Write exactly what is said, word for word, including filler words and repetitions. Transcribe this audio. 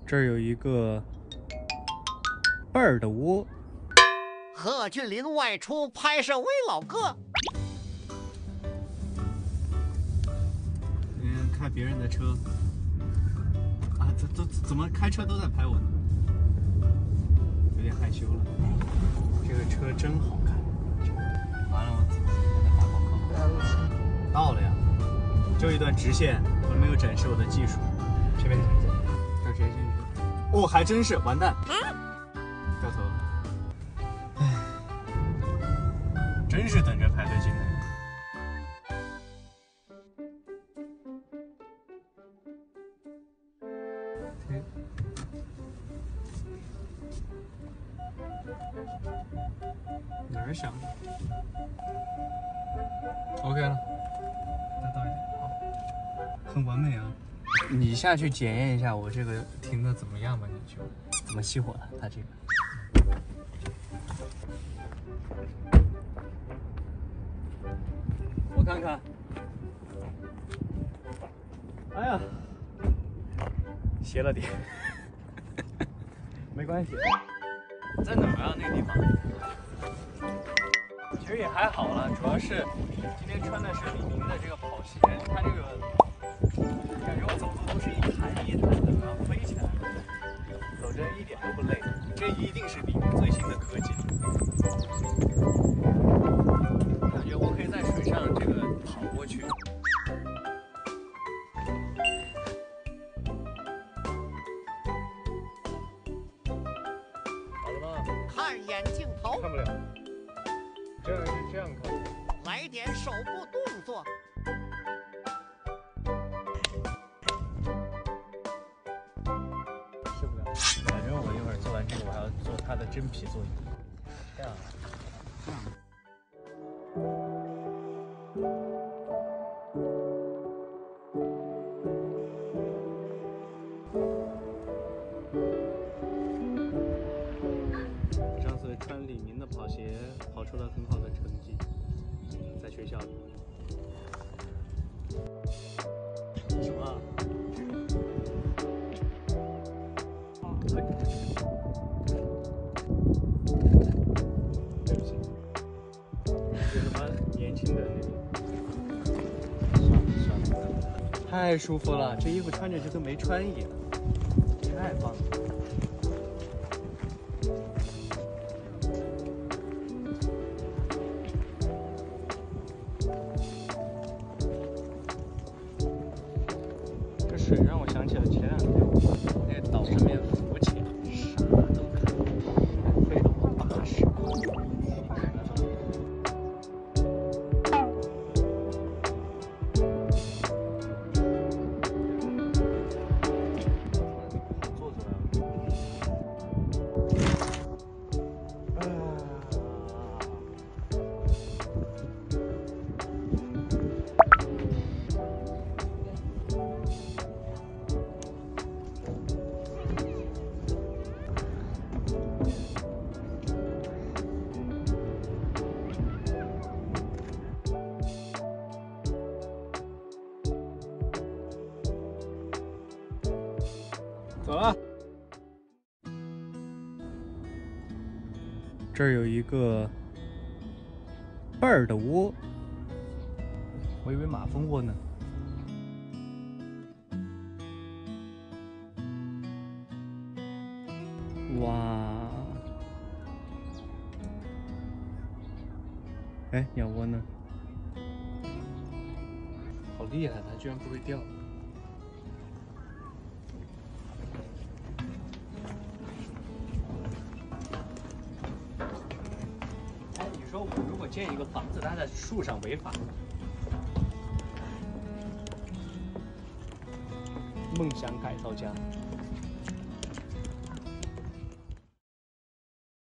这儿有一个贝儿的窝。 贺峻霖外出拍摄 vlog。 嗯，开别人的车啊，这都怎么开车都在拍我呢？有点害羞了。这个车真好看。完了，我在打广告。到了呀，就一段直线，我没有展示我的技术。这边这直接进去。哦，还真是，完蛋，掉头了。唉，真是等着排队进来。哪儿响的 ？OK 了，再倒一点，好，很完美啊。你下去检验一下我这个停的怎么样吧，你就怎么熄火了？它这个。我看看。哎呀，斜了点，没关系。在哪儿啊？那个地方？其实也还好了，主要是今天穿的是李宁的这个跑鞋，它这个感觉我走路都是一弹一弹的，然后飞起来，走着一点都不累。这一定是李宁最新的科技。感觉我可以在水上这个跑过去。 看眼镜头， 看不了，这样是这样看。 来点手部动作。 试不了，反正我一会儿做完这个，我还要做它的真皮座椅。这样，这样。穿李宁的跑鞋跑出了很好的成绩，在学校里。什么？对不起，有什么年轻的那个？算了算了，太舒服了，这衣服穿着就跟没穿一样，太棒了。水让我想起了前两天那个岛上面浮潜，啥都看不到，费了我八十块。坐出来了。啊。走了。这儿有一个贝儿的窝，我以为马蜂窝呢。哇！哎，鸟窝呢？好厉害，它居然不会掉。说我如果建一个房子，它在树上违法。梦想改造家。